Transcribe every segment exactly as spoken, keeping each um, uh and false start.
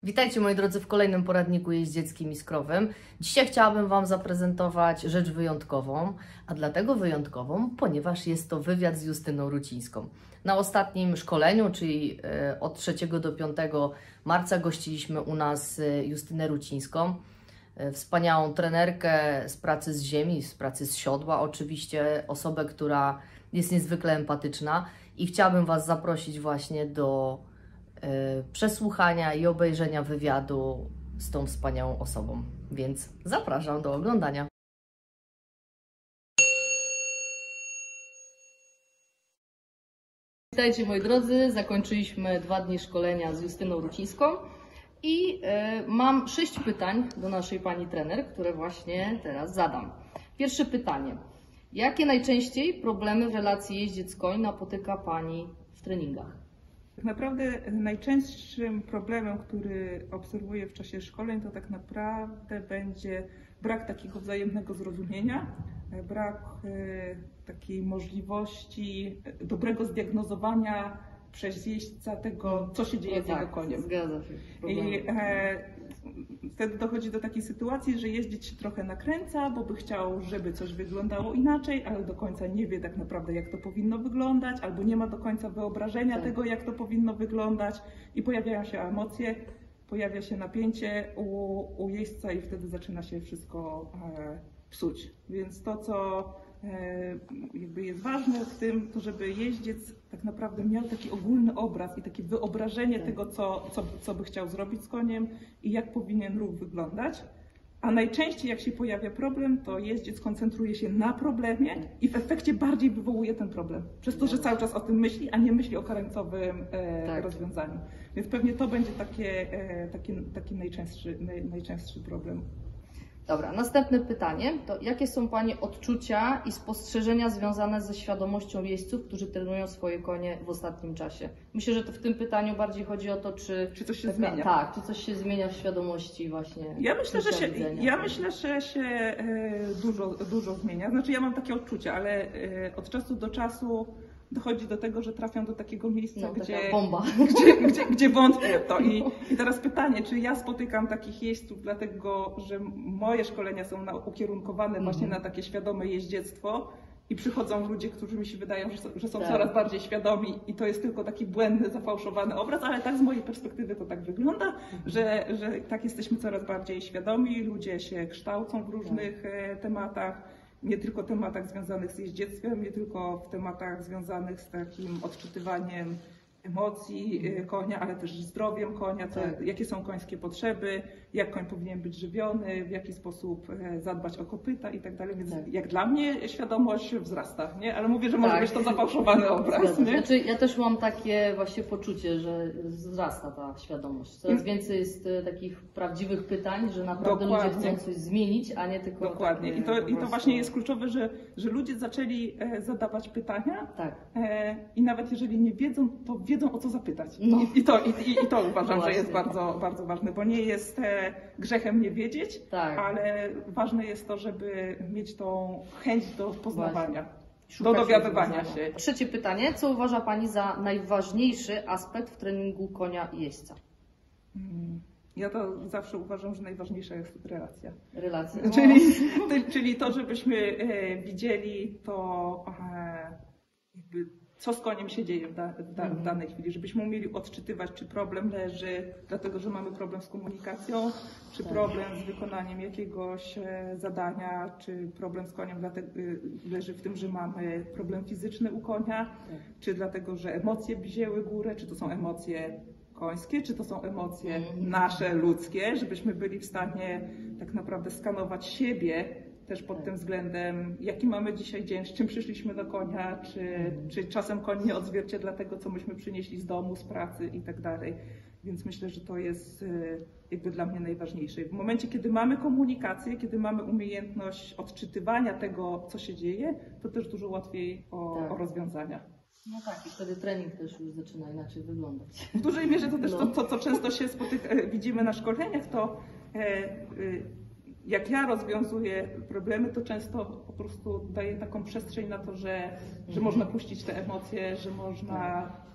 Witajcie moi drodzy w kolejnym poradniku jeździeckim i skrowym. Dzisiaj chciałabym Wam zaprezentować rzecz wyjątkową, a dlatego wyjątkową, ponieważ jest to wywiad z Justyną Rucińską. Na ostatnim szkoleniu, czyli od trzeciego do piątego marca gościliśmy u nas Justynę Rucińską, wspaniałą trenerkę z pracy z ziemi, z pracy z siodła, oczywiście osobę, która jest niezwykle empatyczna i chciałabym Was zaprosić właśnie do przesłuchania i obejrzenia wywiadu z tą wspaniałą osobą, więc zapraszam do oglądania. Witajcie moi drodzy, zakończyliśmy dwa dni szkolenia z Justyną Rucińską i y, mam sześć pytań do naszej pani trener, które właśnie teraz zadam. Pierwsze pytanie. Jakie najczęściej problemy w relacji jeździec-koń napotyka Pani w treningach? Tak naprawdę najczęstszym problemem, który obserwuję w czasie szkoleń, to tak naprawdę będzie brak takiego wzajemnego zrozumienia, brak takiej możliwości dobrego zdiagnozowania przez jeźdźca tego, co się dzieje no z tak, jego koniem. Zgadza się. I e, wtedy dochodzi do takiej sytuacji, że jeździec się trochę nakręca, bo by chciał, żeby coś wyglądało inaczej, ale do końca nie wie tak naprawdę, jak to powinno wyglądać, albo nie ma do końca wyobrażenia tak. tego, jak to powinno wyglądać i pojawiają się emocje, pojawia się napięcie u, u jeźdźca i wtedy zaczyna się wszystko e, psuć. Więc to, co e, jakby jest ważne w tym, to żeby jeździec tak naprawdę miał taki ogólny obraz i takie wyobrażenie tak. tego, co, co, co by chciał zrobić z koniem i jak powinien ruch wyglądać. A najczęściej jak się pojawia problem, to jeździec koncentruje się na problemie i w efekcie bardziej wywołuje ten problem. Przez to, że cały czas o tym myśli, a nie myśli o końcowym e, tak. rozwiązaniu. Więc pewnie to będzie takie, e, taki, taki najczęstszy, naj, najczęstszy problem. Dobra, następne pytanie. To jakie są Pani odczucia i spostrzeżenia związane ze świadomością jeźdźców, którzy trenują swoje konie w ostatnim czasie? Myślę, że to w tym pytaniu bardziej chodzi o to, czy, czy coś się taka, zmienia. Tak, czy coś się zmienia w świadomości właśnie. Ja myślę, że się, ja myślę, że się e, dużo, dużo zmienia. Znaczy ja mam takie odczucia, ale e, od czasu do czasu dochodzi do tego, że trafią do takiego miejsca, no, gdzie, bomba. Gdzie, gdzie, gdzie wątpię w to. I, I teraz pytanie, czy ja spotykam takich jeźdźców dlatego, że moje szkolenia są na, ukierunkowane mm. właśnie na takie świadome jeździectwo i przychodzą ludzie, którzy mi się wydają, że, że są tak. coraz bardziej świadomi i to jest tylko taki błędny, zafałszowany obraz, ale tak z mojej perspektywy to tak wygląda, mm. że, że tak jesteśmy coraz bardziej świadomi, ludzie się kształcą w różnych tak. tematach. Nie tylko w tematach związanych z jeździectwem, nie tylko w tematach związanych z takim odczytywaniem emocji konia, ale też zdrowiem konia, co, tak. jakie są końskie potrzeby, jak koń powinien być żywiony, w jaki sposób zadbać o kopyta i tak dalej. Więc tak. jak dla mnie świadomość wzrasta, nie? Ale mówię, że może tak. być to zafałszowany obraz. Nie? Znaczy, ja też mam takie właśnie poczucie, że wzrasta ta świadomość. Coraz więcej jest takich prawdziwych pytań, że naprawdę Dokładnie. ludzie chcą coś zmienić, a nie tylko... Dokładnie. Tak, I, to, I to właśnie jest kluczowe, że, że ludzie zaczęli zadawać pytania tak. i nawet jeżeli nie wiedzą, to wiedzą, o co zapytać. No. I, i, to, i, i to uważam, no że jest bardzo, bardzo ważne, bo nie jest grzechem nie wiedzieć, tak. ale ważne jest to, żeby mieć tą chęć do poznawania, do dowiadywania się. Trzecie pytanie. Co uważa Pani za najważniejszy aspekt w treningu konia i jeźdźca? Hmm. Ja to zawsze uważam, że najważniejsza jest relacja. Relacja. No. Czyli, czyli to, żebyśmy widzieli to jakby co z koniem się dzieje w, da, w, da, w danej chwili, żebyśmy umieli odczytywać, czy problem leży dlatego, że mamy problem z komunikacją, czy tak. problem z wykonaniem jakiegoś zadania, czy problem z koniem dlatego, leży w tym, że mamy problem fizyczny u konia, tak. czy dlatego, że emocje wzięły górę, czy to są emocje końskie, czy to są emocje nasze, ludzkie, żebyśmy byli w stanie tak naprawdę skanować siebie też pod tym względem, jaki mamy dzisiaj dzień, z czym przyszliśmy do konia, czy, czy czasem koń nie odzwierciedla tego, co myśmy przynieśli z domu, z pracy i tak dalej. Więc myślę, że to jest jakby dla mnie najważniejsze. W momencie, kiedy mamy komunikację, kiedy mamy umiejętność odczytywania tego, co się dzieje, to też dużo łatwiej o, tak. o rozwiązania. No tak, i wtedy trening też już zaczyna inaczej wyglądać. W dużej mierze to też no. to, to, co często się spotyka, widzimy na szkoleniach, to e, e, jak ja rozwiązuję problemy, to często po prostu daję taką przestrzeń na to, że, że można puścić te emocje, że można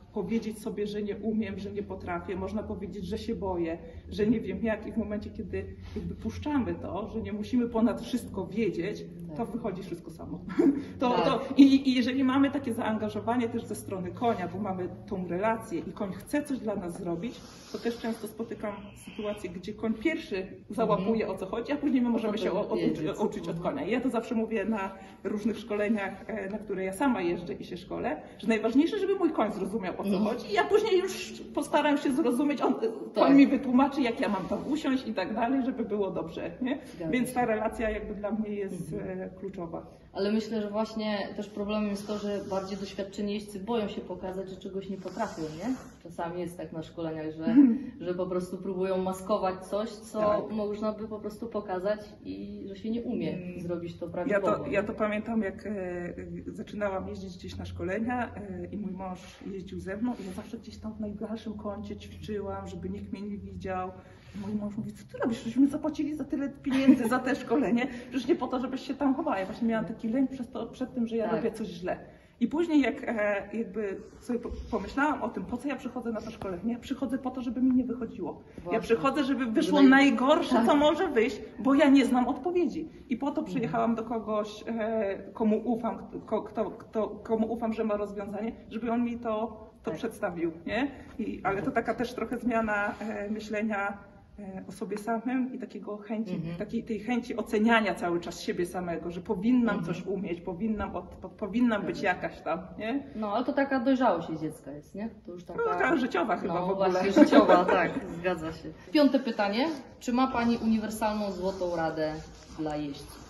powiedzieć sobie, że nie umiem, że nie potrafię, można powiedzieć, że się boję, że nie wiem jak i w momencie, kiedy jakby puszczamy to, że nie musimy ponad wszystko wiedzieć, to wychodzi wszystko samo. To, to, i, I jeżeli mamy takie zaangażowanie też ze strony konia, bo mamy tą relację i koń chce coś dla nas zrobić, to też często spotykam sytuację, gdzie koń pierwszy załapuje o co chodzi, a później my możemy się o, o, o, uczyć od konia. I ja to zawsze mówię na różnych szkoleniach, na które ja sama jeżdżę i się szkolę, że najważniejsze, żeby mój koń zrozumiał o co chodzi i ja później już postaram się zrozumieć, on, koń mi wytłumaczy, jak ja mam tam usiąść i tak dalej, żeby było dobrze. Nie? Więc ta relacja jakby dla mnie jest mhm. kluczowa. Ale myślę, że właśnie też problemem jest to, że bardziej doświadczeni jeźdźcy boją się pokazać, że czegoś nie potrafią, nie? Czasami jest tak na szkoleniach, że, że po prostu próbują maskować coś, co tak. można by po prostu pokazać i że się nie umie zrobić to prawidłowo. Ja to, ja to pamiętam, jak e, zaczynałam jeździć gdzieś na szkolenia e, i mój mąż jeździł ze mną i ja zawsze gdzieś tam w najdalszym kącie ćwiczyłam, żeby nikt mnie nie widział. Mój mąż mówi, co ty robisz? Żeśmy zapłacili za tyle pieniędzy za te szkolenie, przecież nie po to, żebyś się tam chowała. Ja właśnie miałam taki lęk przez to, przed tym, że ja tak. robię coś źle. I później jak e, jakby sobie pomyślałam o tym, po co ja przychodzę na to szkolenie, ja przychodzę po to, żeby mi nie wychodziło. Właśnie. Ja przychodzę, żeby wyszło najgorsze, tak. co może wyjść, bo ja nie znam odpowiedzi. I po to przyjechałam do kogoś, e, komu ufam, kto, kto, kto, komu ufam, że ma rozwiązanie, żeby on mi to, to tak. przedstawił. Nie? I, ale to taka też trochę zmiana e, myślenia o sobie samym i takiego chęci, mm-hmm. takiej tej chęci oceniania cały czas siebie samego, że powinnam mm-hmm. coś umieć, powinnam, od, po, powinnam być jakaś tam, nie? No, ale to taka dojrzałość dziecka jest, nie? To już taka... No, taka życiowa chyba no, w ogóle. Właśnie życiowa, tak, zgadza się. Piąte pytanie. Czy ma Pani uniwersalną złotą radę dla jeźdźców?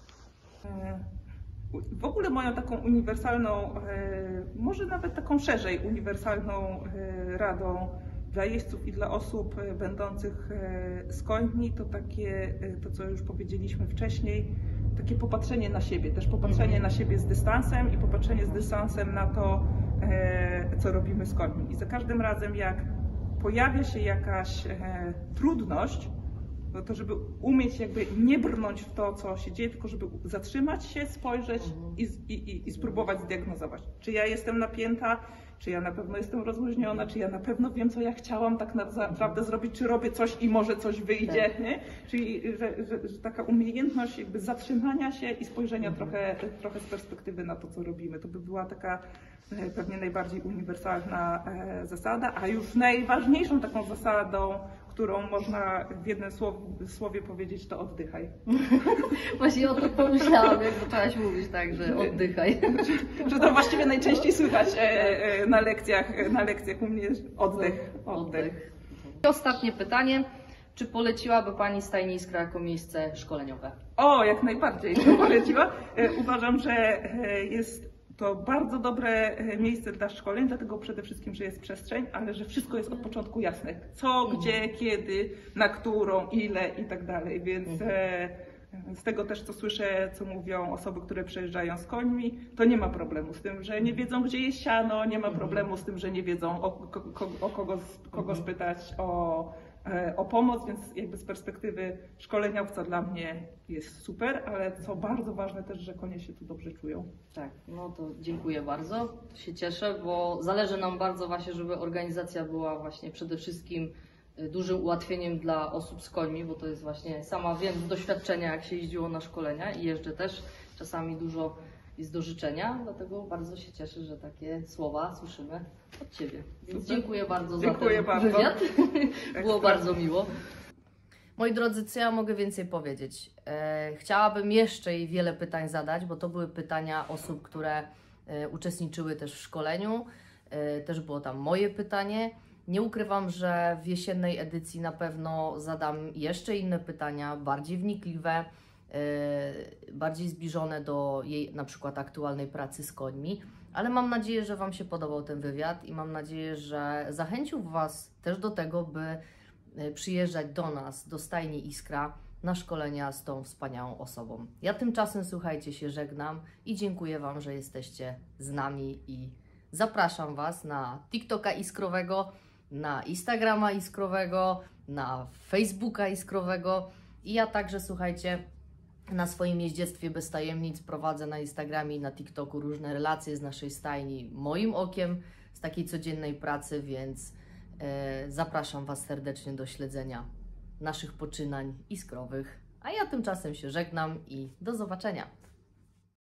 W ogóle moją taką uniwersalną, może nawet taką szerzej uniwersalną radą dla jeźdźców i dla osób będących z końmi, to takie, to co już powiedzieliśmy wcześniej, takie popatrzenie na siebie, też popatrzenie na siebie z dystansem i popatrzenie z dystansem na to, co robimy z końmi. I za każdym razem, jak pojawia się jakaś trudność, no to żeby umieć jakby nie brnąć w to, co się dzieje, tylko żeby zatrzymać się, spojrzeć i, i, i spróbować zdiagnozować. Czy ja jestem napięta, czy ja na pewno jestem rozluźniona, czy ja na pewno wiem, co ja chciałam tak naprawdę zrobić, czy robię coś i może coś wyjdzie. Nie? Czyli że, że, że taka umiejętność jakby zatrzymania się i spojrzenia mhm. trochę, trochę z perspektywy na to, co robimy. To by była taka pewnie najbardziej uniwersalna zasada, a już najważniejszą taką zasadą, którą można w jednym słowie, słowie powiedzieć, to oddychaj. Właśnie o to pomyślałam, jak zaczęłaś mówić, tak, że oddychaj. Że to właściwie najczęściej słychać na lekcjach, na lekcjach u mnie oddech. oddech. I ostatnie pytanie. Czy poleciłaby Pani Stajnię Iskra jako miejsce szkoleniowe? O, jak najbardziej to poleciła. Uważam, że jest to bardzo dobre miejsce dla szkoleń, dlatego przede wszystkim, że jest przestrzeń, ale że wszystko jest od początku jasne. Co, gdzie, kiedy, na którą, ile i tak dalej. Więc z tego też, co słyszę, co mówią osoby, które przejeżdżają z końmi, to nie ma problemu z tym, że nie wiedzą, gdzie jest siano, nie ma problemu z tym, że nie wiedzą, o, o, o kogo, kogo spytać, o o pomoc, więc jakby z perspektywy szkoleniowca dla mnie jest super, ale co bardzo ważne też, że konie się tu dobrze czują. Tak, no to dziękuję bardzo, to się cieszę, bo zależy nam bardzo właśnie, żeby organizacja była właśnie przede wszystkim dużym ułatwieniem dla osób z końmi, bo to jest właśnie, sama wiem z doświadczenia, jak się jeździło na szkolenia i jeżdżę też, czasami dużo jest do życzenia, dlatego bardzo się cieszę, że takie słowa słyszymy od Ciebie. Więc dziękuję bardzo dziękuję za ten bardzo. wywiad. Było bardzo miło. Moi drodzy, co ja mogę więcej powiedzieć? E, chciałabym jeszcze jej wiele pytań zadać, bo to były pytania osób, które e, uczestniczyły też w szkoleniu. E, też było tam moje pytanie. Nie ukrywam, że w jesiennej edycji na pewno zadam jeszcze inne pytania, bardziej wnikliwe, bardziej zbliżone do jej na przykład aktualnej pracy z końmi, ale mam nadzieję, że Wam się podobał ten wywiad i mam nadzieję, że zachęcił Was też do tego, by przyjeżdżać do nas, do Stajni Iskra na szkolenia z tą wspaniałą osobą. Ja tymczasem, słuchajcie, się żegnam i dziękuję Wam, że jesteście z nami i zapraszam Was na TikToka Iskrowego, na Instagrama Iskrowego, na Facebooka Iskrowego i ja także, słuchajcie, na swoim jeździectwie bez tajemnic prowadzę na Instagramie i na TikToku różne relacje z naszej stajni moim okiem, z takiej codziennej pracy, więc e, zapraszam Was serdecznie do śledzenia naszych poczynań iskrowych. A ja tymczasem się żegnam i do zobaczenia.